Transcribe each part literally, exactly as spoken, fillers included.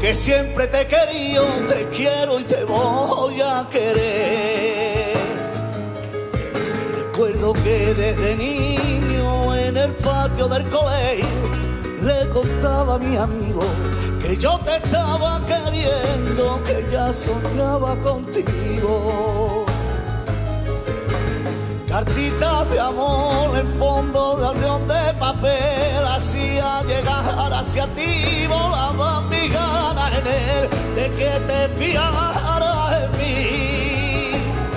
porque siempre te he querido, te quiero y te voy a querer. Recuerdo que desde niño en el patio del colegio le contaba a mi amigo que yo te estaba queriendo, que ya soñaba contigo. Cartitas de amor en fondo de aldeón de papel hacía llegar hacia ti, volaban mis ganas en él de que te fiaras en mí.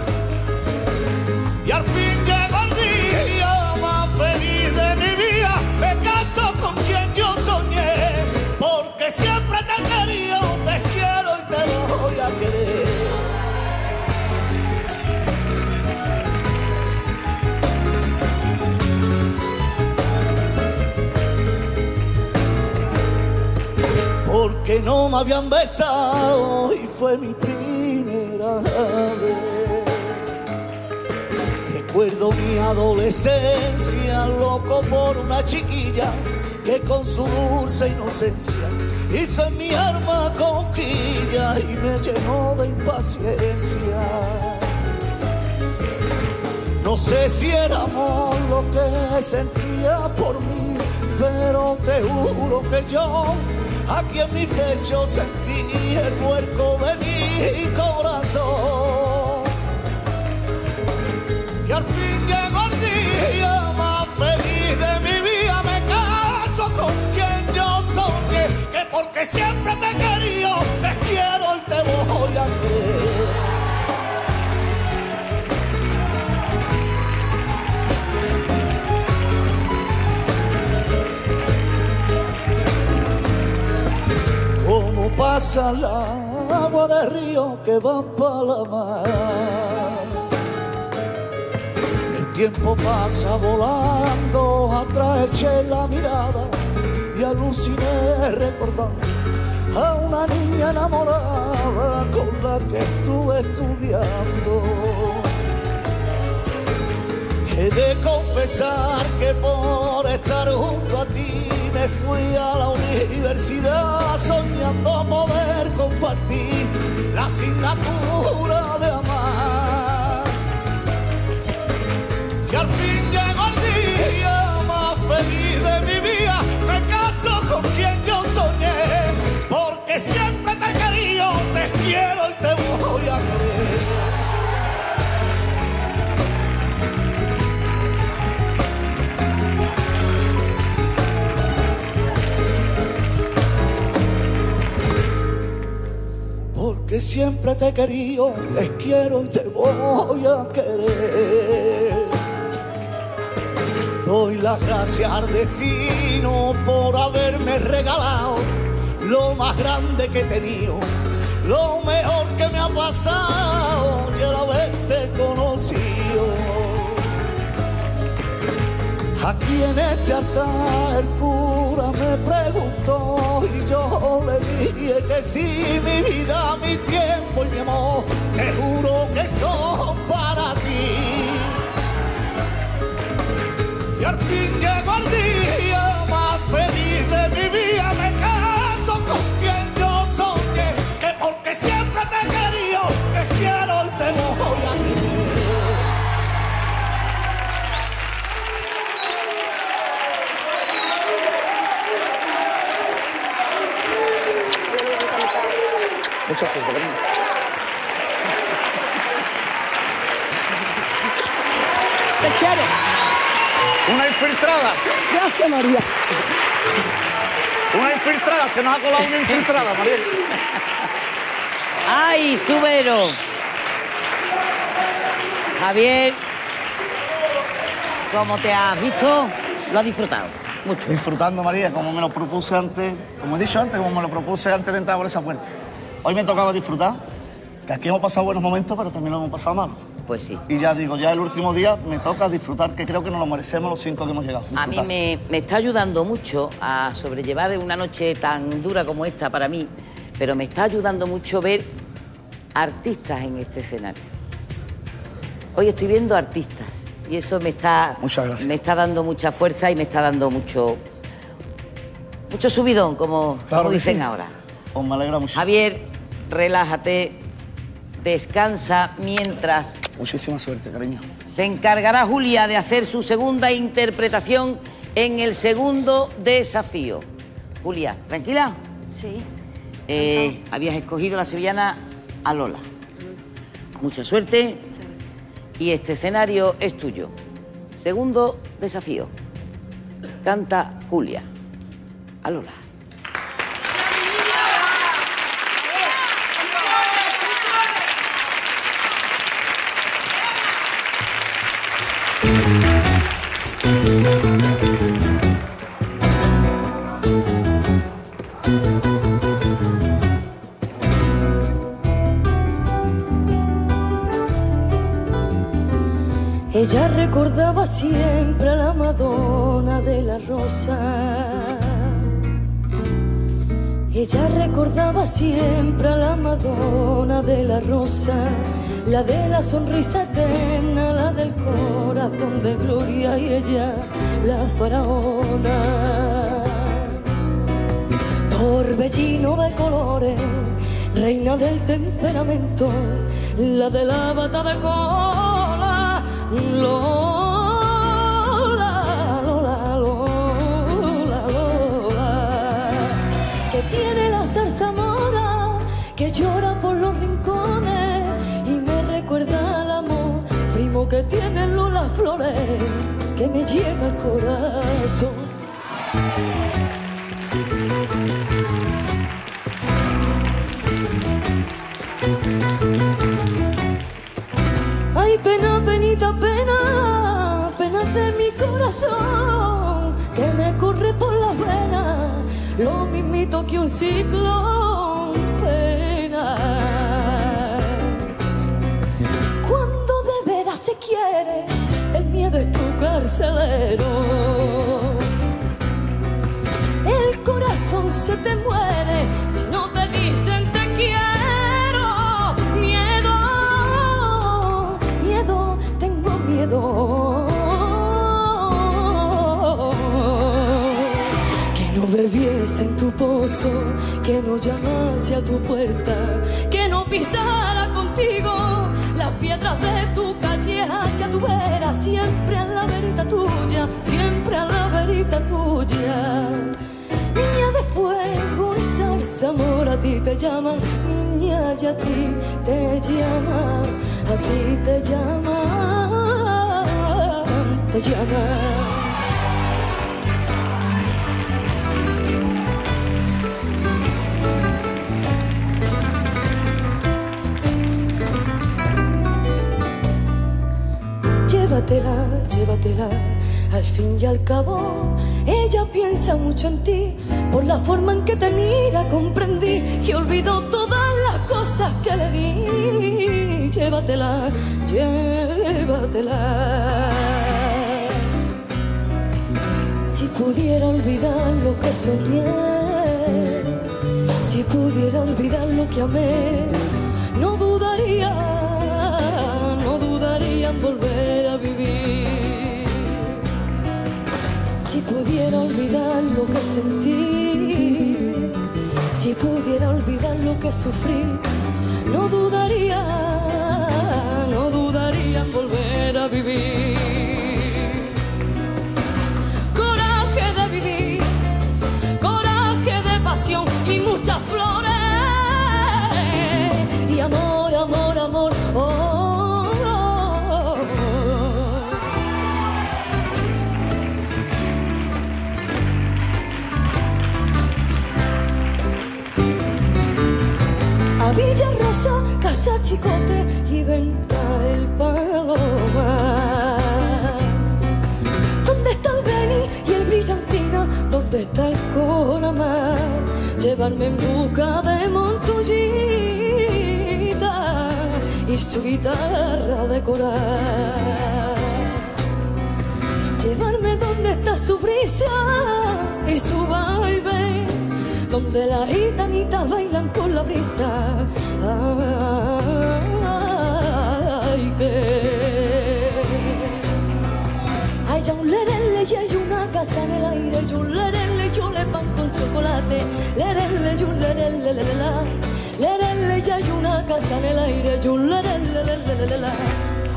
Y al fin llegó el día más feliz de mi vida, me caso con quien yo soñé, porque siempre te he querido, te quiero y te voy a querer. Porque no me habían besado y fue mi primera vez. Recuerdo mi adolescencia, loco por una chiquilla que con su dulce inocencia hizo en mi alma conquilla y me llenó de impaciencia. No sé si era amor lo que sentía por mí, pero te juro que yo aquí en mi pecho sentí el vuelco de mi corazón. Y al fin llegó el día más feliz de mi vida, me caso con quien yo soñé, que porque siempre te he querido, te quiero y te voy a querer. Como pasa la agua del río que va para la mar, el tiempo pasa volando, atrás eché la mirada y aluciné recordando a una niña enamorada con la que estuve estudiando. He de confesar que por estar junto a ti me fui a la universidad soñando poder compartir la asignatura de amar. Y al fin llegó el día más feliz de mi vida, me caso con quien yo soñé, porque siempre te he querido, te quiero y te voy a querer. Porque siempre te he querido, te quiero y te voy a querer. Doy las gracias al destino por haberme regalado lo más grande que he tenido, lo mejor que me ha pasado y el haberte conocido. Aquí en este altar el cura me preguntó y yo le dije que sí, mi vida, mi tiempo y mi amor, te juro que son para ti. Y al fin llegó el día más feliz de mi vida, me caso con quien yo soñé, que porque siempre te he querido, te quiero y te voy a querer. Mucha suerte, cariño. Te quiero. Una infiltrada. Gracias, María. Una infiltrada. Se nos ha colado una infiltrada, María. ¡Ay, Subero! Javier, ¿cómo te has visto? ¿Lo has disfrutado? Mucho. Disfrutando, María, como me lo propuse antes, como he dicho antes, como me lo propuse antes de entrar por esa puerta. Hoy me tocaba disfrutar, que aquí hemos pasado buenos momentos, pero también lo hemos pasado mal. Pues sí. Y ya digo, ya el último día me toca disfrutar, que creo que nos lo merecemos los cinco que hemos llegado. A mí me, me está ayudando mucho a sobrellevar una noche tan dura como esta para mí, pero me está ayudando mucho ver artistas en este escenario. Hoy estoy viendo artistas y eso me está, Muchas gracias. me está dando mucha fuerza y me está dando mucho, mucho subidón, como, Claro como que dicen sí. ahora. Pues me alegra mucho. Javier, relájate, descansa mientras... Muchísima suerte, cariño. Se encargará Julia de hacer su segunda interpretación en el segundo desafío. Julia, ¿tranquila? Sí. Eh, habías escogido la sevillana a Lola. Mucha suerte. Y este escenario es tuyo. Segundo desafío. Canta Julia a Lola. Ella recordaba siempre a la Madonna de la Rosa. Ella recordaba siempre a la Madonna de la Rosa, la de la sonrisa eterna, la del corazón de gloria, y ella la faraona. Torbellino de colores, reina del temperamento, la de la bata de cola, Lola, Lola, Lola, Lola, que tiene la zarzamora, que llora por los rincones y me recuerda al amor primo que tienen Lola Flores, que me llega al corazón. Ay, pena, penita, pena, pena de mi corazón, que me corre por las venas, lo mismito que un ciclón. Pena, cuando de veras se quiere, el miedo es tu carcelero. El corazón se te muere si no te dicen te quiero. Miedo, miedo, tengo miedo. Que no bebiese en tu pozo, que no llamase a tu puerta, que no pisara contigo las piedras de tu calleja. Ya tú verás, siempre a la verita tuya, siempre a la verita tuya. Niña de fuego y zarzamora, a ti te llaman, niña, y a ti te llaman, a ti te llaman, te llaman. Llévatela, llévatela, al fin y al cabo ella piensa mucho en ti. Por la forma en que te mira comprendí que olvidó todas las cosas que le di. Llévatela, llévatela. Si pudiera olvidar lo que soñé, si pudiera olvidar lo que amé, no dudaría, no dudaría en volver a vivir. Si pudiera olvidar lo que sentí, si pudiera olvidar lo que sufrí, no dudaría, no dudaría en volver a vivir. Coraje de vivir, coraje de pasión y muchas flores, y amor, amor, amor, oh. A Villa Rosa, Casa Chicote y Venta el Paloma. ¿Dónde está el Beni y el Brillantina? ¿Dónde está el Coramar? Llevarme en busca de Montullita y su guitarra de coral. Llevarme donde está su brisa y su baile, donde las gitanitas bailan con la brisa. Ay, que hay un lerele y hay una casa en el aire, y un lerele y un pan con chocolate. amarte. Lerele, yun, lerele, lerele, lerele, ya hay una casa en el aire, yun, lerele, lerele, lerele.